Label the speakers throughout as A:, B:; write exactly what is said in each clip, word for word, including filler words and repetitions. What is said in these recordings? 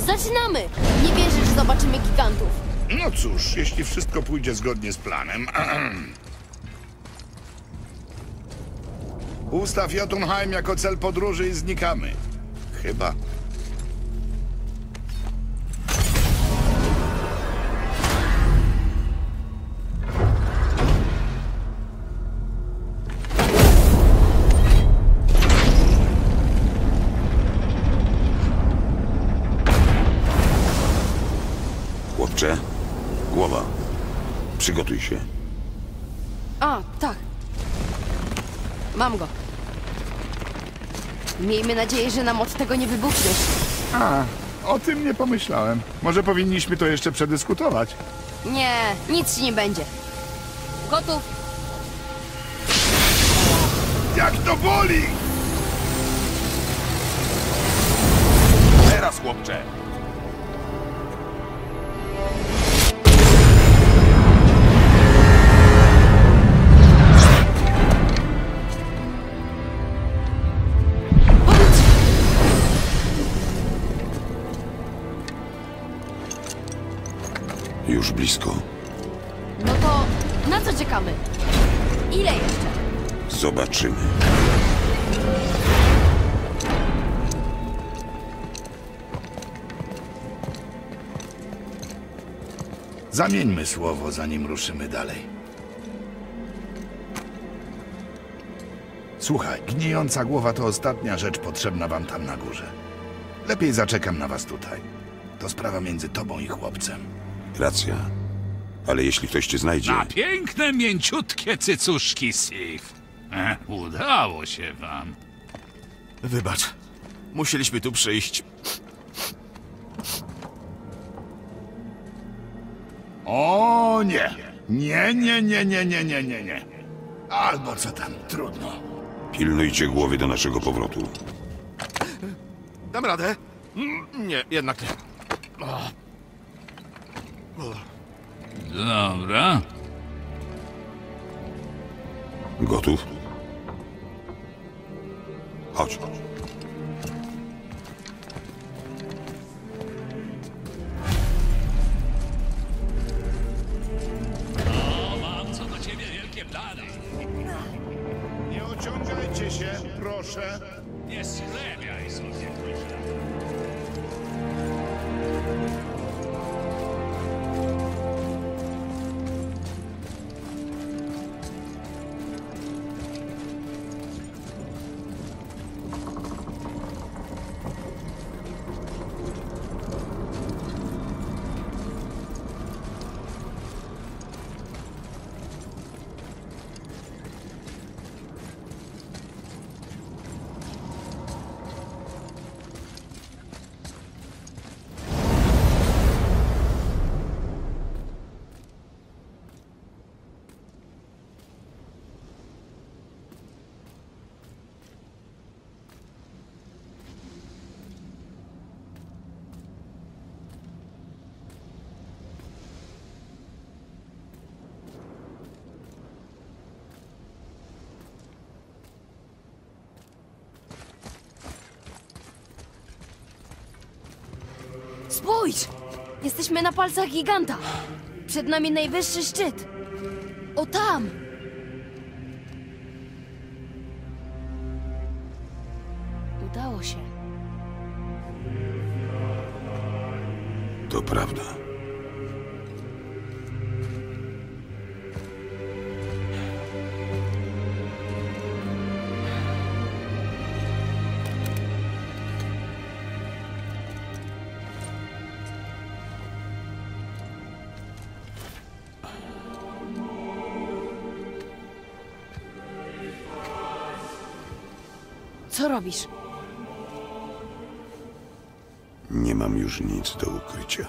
A: Zaczynamy! Nie wierzysz, że zobaczymy gigantów.
B: No cóż, jeśli wszystko pójdzie zgodnie z planem... Ustaw Jotunheim jako cel podróży i znikamy. Chyba.
C: Chłopcze, głowa. Przygotuj się.
A: A, tak. Mam go. Miejmy nadzieję, że nam od tego nie wybuchniesz.
B: A, o tym nie pomyślałem. Może powinniśmy to jeszcze przedyskutować.
A: Nie, nic ci nie będzie. Gotów?
B: Jak to boli!
C: Teraz, chłopcze! Już blisko.
A: No to na co czekamy? Ile jeszcze?
C: Zobaczymy.
B: Zamieńmy słowo, zanim ruszymy dalej. Słuchaj, gnijąca głowa to ostatnia rzecz potrzebna wam tam na górze. Lepiej zaczekam na was tutaj. To sprawa między tobą i chłopcem.
C: Racja. Ale jeśli ktoś cię znajdzie...
D: Na piękne, mięciutkie cycuszki, Sif. E, udało się wam.
E: Wybacz. Musieliśmy tu przyjść.
B: O nie! Nie, nie, nie, nie, nie, nie, nie, nie. Albo co tam, trudno.
C: Pilnujcie głowy do naszego powrotu.
E: Dam radę? Mm, Nie, jednak nie. O. O.
D: Dobra.
C: Gotów? Chodź.
D: Mam co do ciebie wielkie plany.
B: Nie ociągajcie się, proszę.
D: Nie schlebiaj sobie, proszę.
A: Spójrz! Jesteśmy na palcach giganta. Przed nami najwyższy szczyt. O tam! Udało się.
C: To prawda.
A: Co robisz?
C: Nie mam już nic do ukrycia.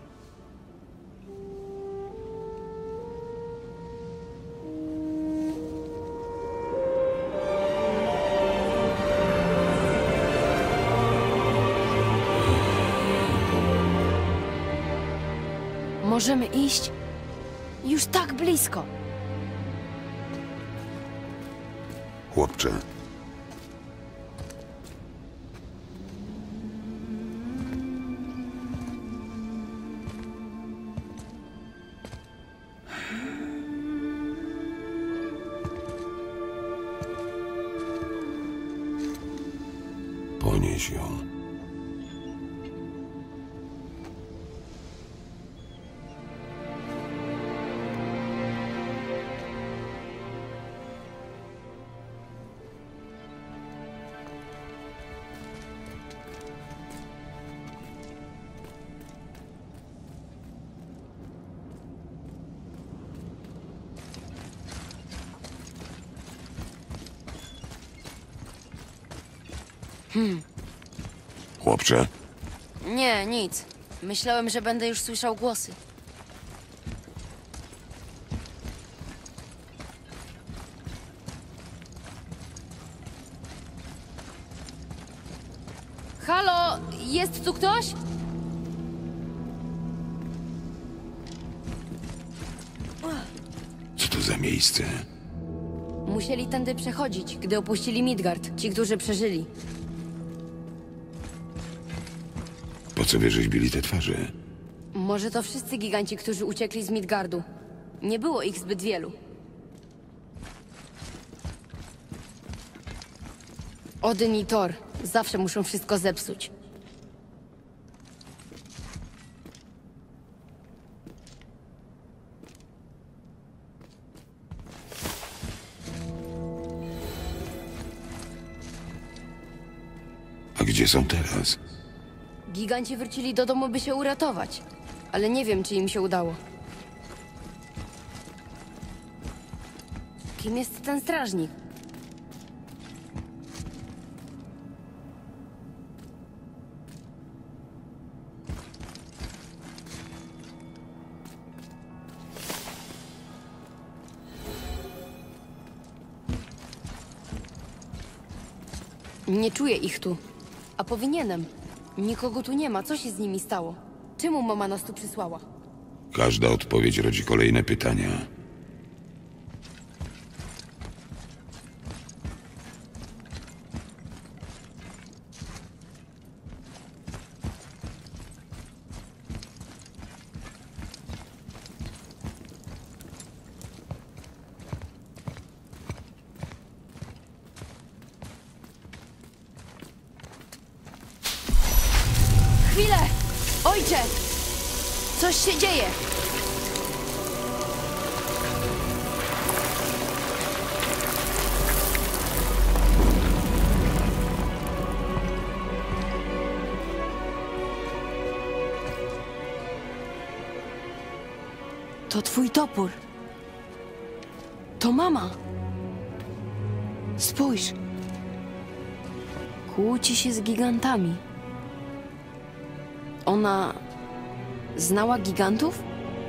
A: Możemy iść? Już tak blisko.
C: Chłopcze, Chłopcze,
A: Nie, nic. Myślałem, że będę już słyszał głosy. Halo, jest tu ktoś?
C: co to za miejsce?
A: Musieli tędy przechodzić, gdy opuścili Midgard, ci, którzy przeżyli.
C: Po co wyrzeźbili te twarze?
A: Może to wszyscy giganci, którzy uciekli z Midgardu. Nie było ich zbyt wielu. Odyn i Thor zawsze muszą wszystko zepsuć.
C: A gdzie są teraz?
A: Giganci wrócili do domu, by się uratować. Ale nie wiem, czy im się udało. Kim jest ten strażnik? Nie czuję ich tu. A powinienem. Nikogo tu nie ma. Co się z nimi stało? Czemu mama nas tu przysłała?
C: Każda odpowiedź rodzi kolejne pytania.
A: Chwilę! Ojcze! Coś się dzieje! To twój topór. To mama. Spójrz. Kłóci się z gigantami. Ona znała gigantów?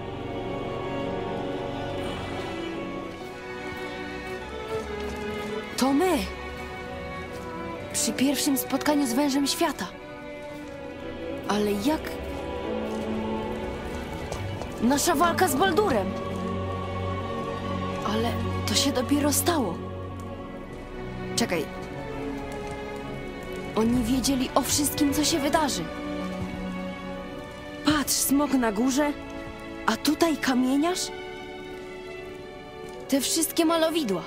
A: To my! Przy pierwszym spotkaniu z wężem świata. Ale jak... Nasza walka z Baldurem. Ale to się dopiero stało. Czekaj. Oni wiedzieli o wszystkim, co się wydarzy. Patrz, smok na górze, a tutaj kamieniarz? Te wszystkie malowidła.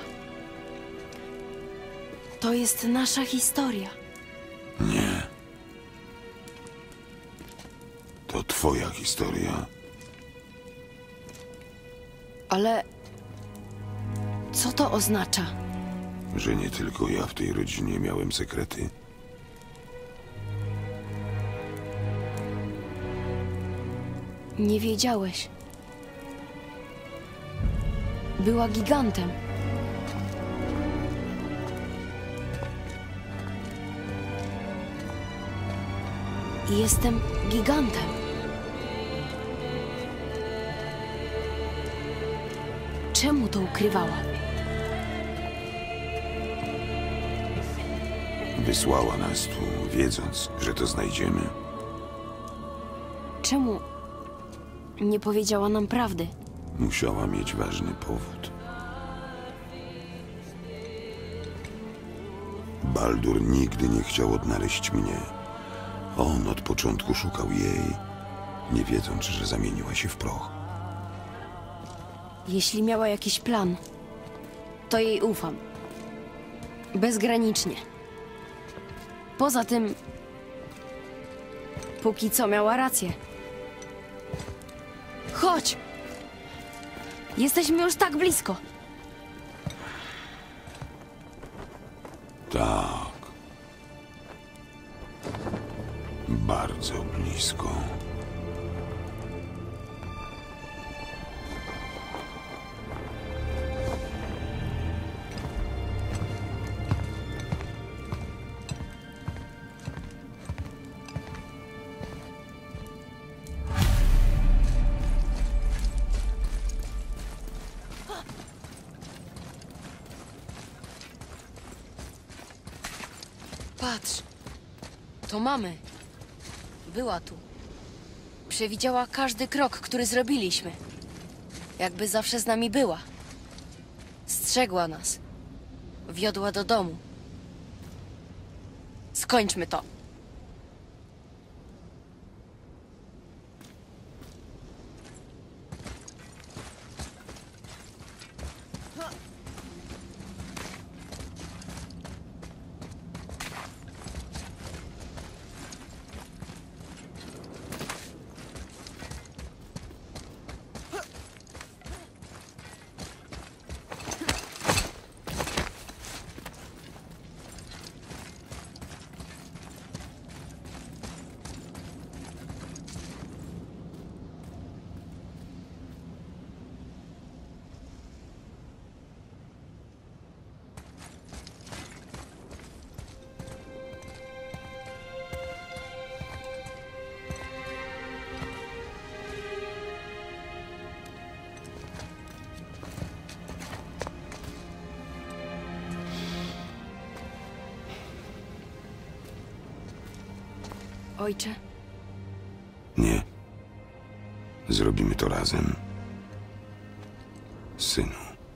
A: To jest nasza historia.
C: Nie. To twoja historia.
A: Ale co to oznacza?
C: Że nie tylko ja w tej rodzinie miałem sekrety.
A: Nie wiedziałeś. Była gigantem. I jestem gigantem. Czemu to ukrywała?
C: Wysłała nas tu, wiedząc, że to znajdziemy.
A: Czemu nie powiedziała nam prawdy?
C: Musiała mieć ważny powód. Baldur nigdy nie chciał odnaleźć mnie. On od początku szukał jej, nie wiedząc, że zamieniła się w proch.
A: Jeśli miała jakiś plan, to jej ufam. Bezgranicznie. Poza tym, póki co miała rację. Chodź! Jesteśmy już tak blisko.
C: Tak. Bardzo blisko.
A: Patrz. To mamy. Była tu. Przewidziała każdy krok, który zrobiliśmy. Jakby zawsze z nami była. Strzegła nas. Wiodła do domu. Skończmy to. Ojcze,
C: Nie. Zrobimy to razem. Synu.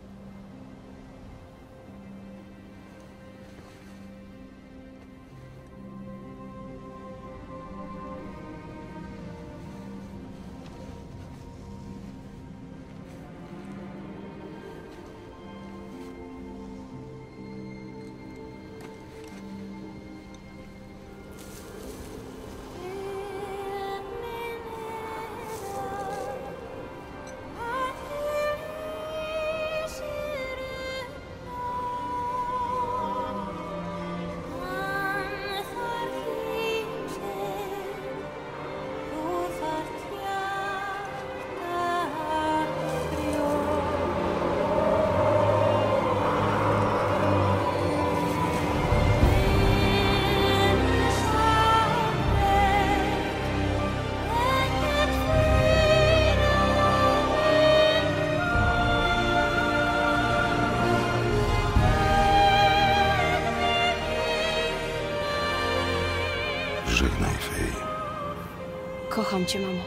C: Żegnaj, Fej.
A: kocham cię, mamo.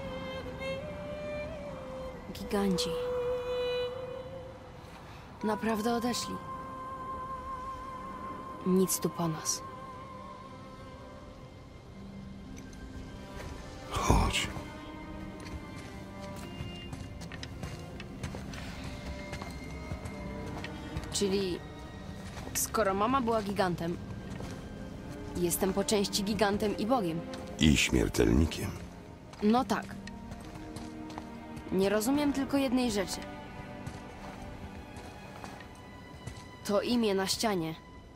A: Giganci. Naprawdę odeszli. Nic tu po nas.
C: Chodź.
A: Czyli skoro mama była gigantem, jestem po części gigantem i Bogiem.
C: I śmiertelnikiem.
A: No tak. Nie rozumiem tylko jednej rzeczy. To imię na ścianie.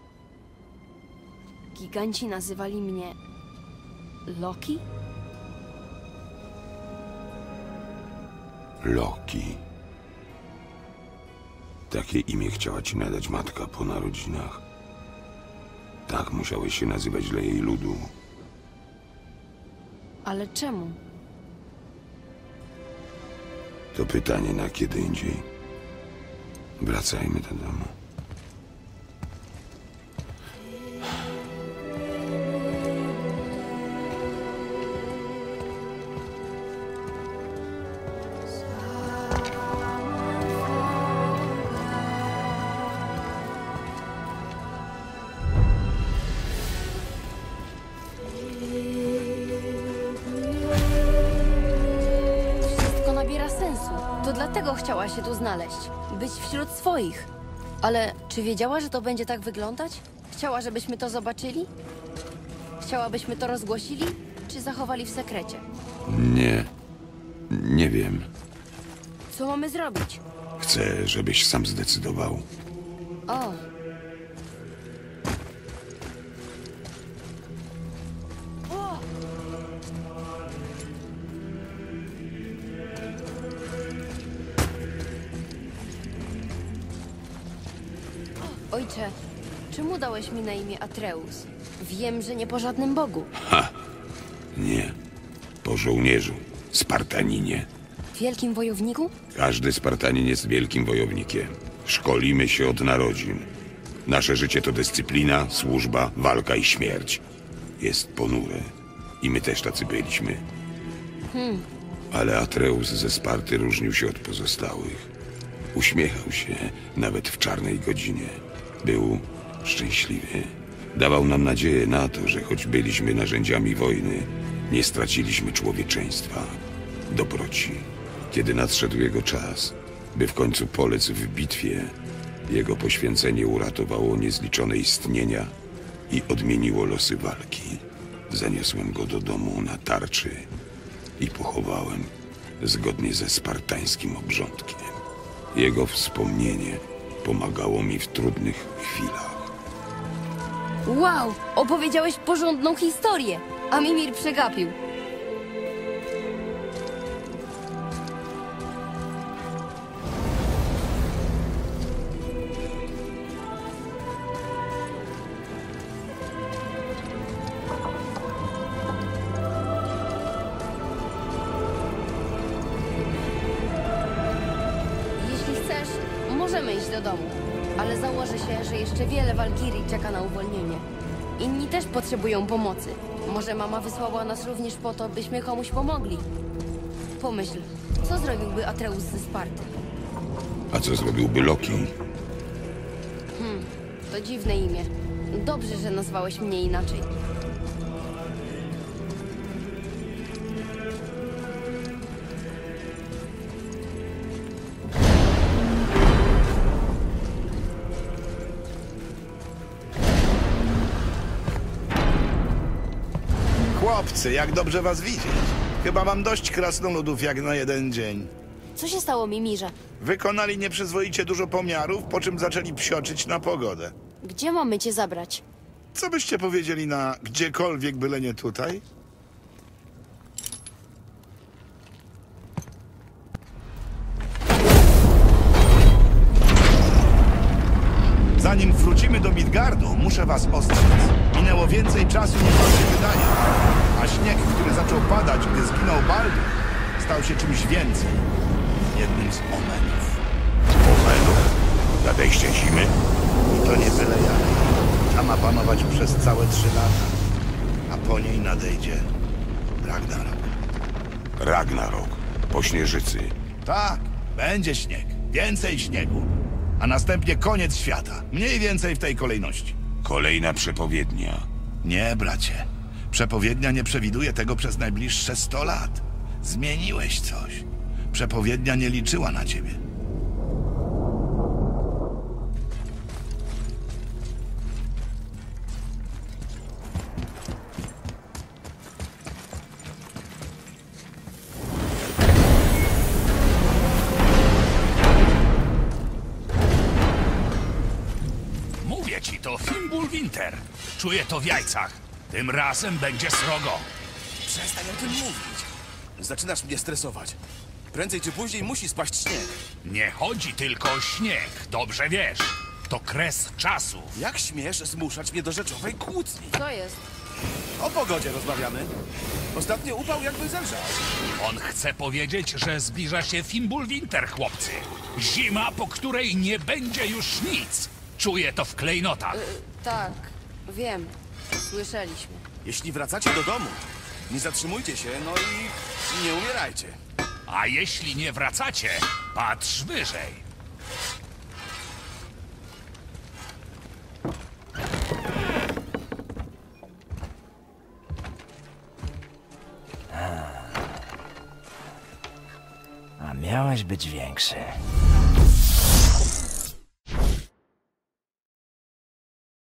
A: Giganci nazywali mnie Loki?
C: Loki. Takie imię chciała ci nadać matka po narodzinach. Tak musiałeś się nazywać dla jej ludu.
A: Ale czemu?
C: To pytanie na kiedy indziej. Wracajmy do domu.
A: Wszystko nabiera sensu. To dlatego chciała się tu znaleźć. Być wśród swoich. Ale czy wiedziała, że to będzie tak wyglądać? Chciała, żebyśmy to zobaczyli? Chciałabyśmy to rozgłosili? Czy zachowali w sekrecie?
C: Nie. Nie wiem.
A: Co mamy zrobić?
C: Chcę, żebyś sam zdecydował.
A: O. O! Ojcze, czemu dałeś mi na imię Atreus? Wiem, że nie po żadnym bogu.
C: Nie. Po żołnierzu. Spartaninie.
A: Wielkim wojowniku?
C: Każdy Spartanin jest wielkim wojownikiem. Szkolimy się od narodzin. Nasze życie to dyscyplina, służba, walka i śmierć. Jest ponure. I my też tacy byliśmy. Ale Atreus ze Sparty różnił się od pozostałych. Uśmiechał się, nawet w czarnej godzinie. Był szczęśliwy. Dawał nam nadzieję na to, że choć byliśmy narzędziami wojny, nie straciliśmy człowieczeństwa, dobroci. Kiedy nadszedł jego czas, by w końcu polec w bitwie, jego poświęcenie uratowało niezliczone istnienia i odmieniło losy walki. Zaniosłem go do domu na tarczy i pochowałem zgodnie ze spartańskim obrządkiem. Jego wspomnienie pomagało mi w trudnych chwilach.
A: Wow, opowiedziałeś porządną historię, a Mimir przegapił. Jeśli chcesz, możemy iść do domu, ale założę się, że jeszcze wiele walkirii czeka na uwolnienie. Inni też potrzebują pomocy. Może mama wysłała nas również po to, byśmy komuś pomogli. Pomyśl, co zrobiłby Atreus ze Sparty?
C: A co zrobiłby Loki?
A: To dziwne imię. Dobrze, że nazwałeś mnie inaczej.
B: Chłopcy, jak dobrze was widzieć. Chyba mam dość krasnoludów jak na jeden dzień.
A: Co się stało, Mimirze?
B: Wykonali nieprzyzwoicie dużo pomiarów, po czym zaczęli psioczyć na pogodę.
A: Gdzie mamy cię zabrać?
B: Co byście powiedzieli na gdziekolwiek, byle nie tutaj? Zanim wrócimy do Midgardu, muszę was ostrzec. Minęło więcej czasu niż wam się wydaje. A śnieg, który zaczął padać, gdy zginął Baldur, stał się czymś więcej. Jednym z omenów.
C: Omenów? Nadejście zimy?
B: I to nie byle jak. Ta ma panować przez całe trzy lata. A po niej nadejdzie Ragnarok.
C: Ragnarok. Po śnieżycy.
B: Tak, będzie śnieg. Więcej śniegu. A następnie koniec świata. Mniej więcej w tej kolejności.
C: Kolejna przepowiednia.
B: Nie, bracie. Przepowiednia nie przewiduje tego przez najbliższe sto lat. Zmieniłeś coś. Przepowiednia nie liczyła na ciebie.
D: Mówię ci, to Fimbulwinter. Czuję to w jajcach. Tym razem będzie srogo.
E: Przestań o tym mówić. Zaczynasz mnie stresować. Prędzej czy później musi spaść śnieg.
D: Nie chodzi tylko o śnieg, dobrze wiesz. To kres czasu.
E: Jak śmiesz zmuszać mnie do rzeczowej kłótni?
A: Co jest?
E: O pogodzie rozmawiamy. Ostatnio upał jakby zelżał.
D: On chce powiedzieć, że zbliża się Fimbulwinter, chłopcy. Zima, po której nie będzie już nic. Czuję to w klejnotach.
A: Tak, wiem. Słyszeliśmy.
E: Jeśli wracacie do domu, nie zatrzymujcie się, no i nie umierajcie.
D: A jeśli nie wracacie, patrz wyżej.
F: A miałeś być większy.